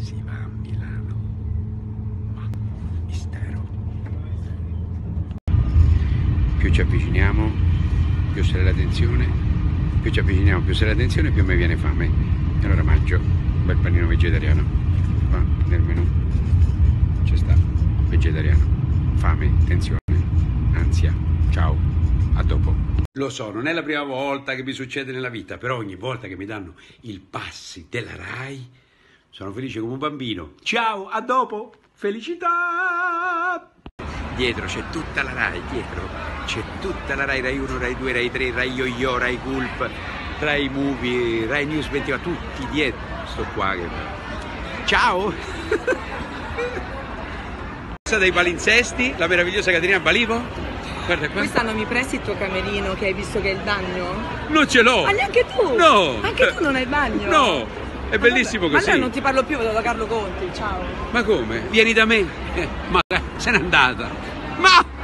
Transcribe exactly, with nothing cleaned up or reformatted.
Si va a Milano. Ma, mistero. Più ci avviciniamo, più sale la tensione. Più ci avviciniamo, più sale la tensione, più mi viene fame. E allora mangio un bel panino vegetariano. Qua nel menù c'è sta vegetariano. Fame, tensione, ansia. Ciao, a dopo. Lo so, non è la prima volta che mi succede nella vita, però ogni volta che mi danno il passi della Rai sono felice come un bambino. Ciao, a dopo, felicità! Dietro c'è tutta la Rai, dietro c'è tutta la Rai, Rai uno, Rai due, Rai tre, Rai Yo-Yo, Rai Gulp, Rai Movie, Rai News ventiquattro, tutti dietro. Sto qua che... Ciao! Dai palinsesti, la meravigliosa Caterina Balivo. Guarda qua. Quest'anno mi presti il tuo camerino che hai visto che è il bagno? Non ce l'ho! Ma neanche tu? No! Anche tu non hai il bagno? No! È bellissimo vabbè. così. Ma allora non ti parlo più, vado da Carlo Conti, ciao. Ma come? Vieni da me? Eh, ma se n'è andata. Ma...